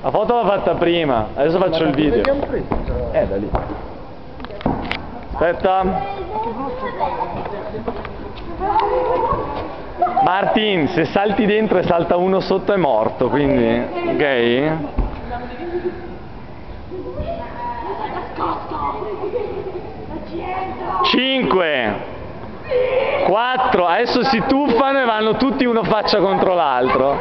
La foto l'ho fatta prima, adesso faccio il video. Da lì. Aspetta. Martin, se salti dentro e salta uno sotto è morto, quindi, ok? 5, 4, adesso si tuffano e vanno tutti uno faccia contro l'altro.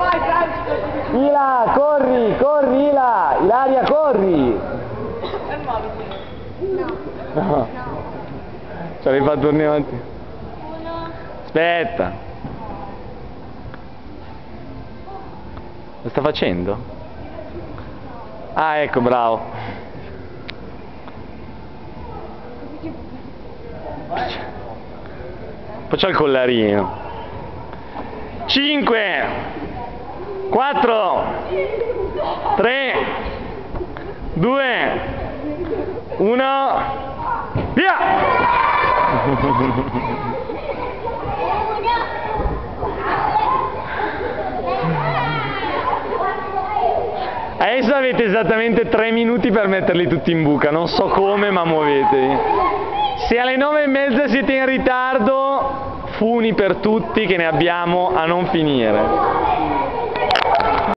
Ila, corri, corri Ila, Ilaria corri. No. Ci avevi fatto tornare avanti. Aspetta. Lo sta facendo? Ah, ecco, bravo. Poi c'è il collarino. 5, 4, 3, 2, 1, via! Adesso avete esattamente 3 minuti per metterli tutti in buca, non so come, ma muovetevi. Se alle 9:30 siete in ritardo, funi per tutti che ne abbiamo a non finire.